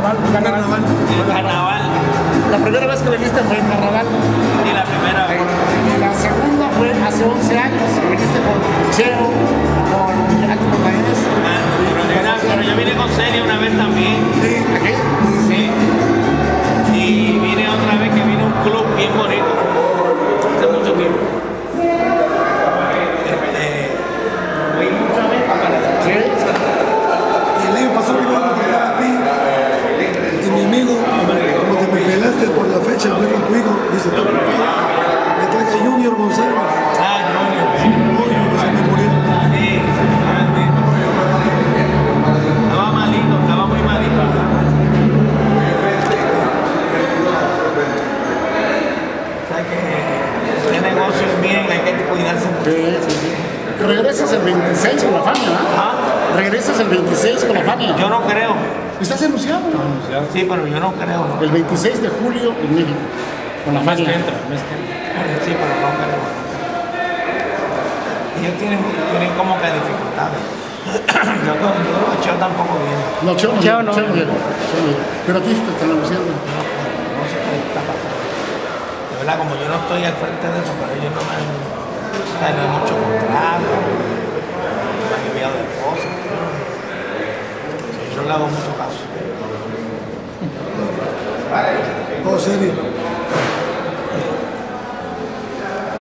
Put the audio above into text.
carnaval. El carnaval. La primera vez que viniste fue en carnaval. Sí, la primera vez. Y la segunda fue hace 11 años, que viniste con Cheo, con Alto Montañez. Pero yo vine con Celia una vez también. Sí, aquí. Sí. Y vine otra vez que vine a un club bien bonito. Hace mucho tiempo. Fui muchas veces para después. Y el año pasado me iba a tocar a ti y mi amigo, como que me pelaste por la fecha, hablé con tu hijo, dice, "Está ocupado". Me traje a Junior González, Ah, Junior. se me murió. Sí, realmente. Estaba malito, estaba muy malito. O sea que este negocio es bien, hay que cuidarse mucho. Sí. Regresas el 26 con la Fania, ¿no? ¿Ah? Regresas el 26 con la Fania. Yo no creo. ¿Estás anunciado? Sí, pero yo no creo. ¿No? El 26 de julio en México, con la Fania. Sí, pero no creo. Ellos tienen como que dificultades. Yo tampoco viene. No, Cheo no. Cheo no. Cheo no viene. Pero a ti te están anunciando. No sé qué está pasando. De verdad, como yo no estoy al frente de eso, pero ellos no me han dado mucho contrato, no me han enviado de cosas. Yo le hago mucho caso. Oh, serio.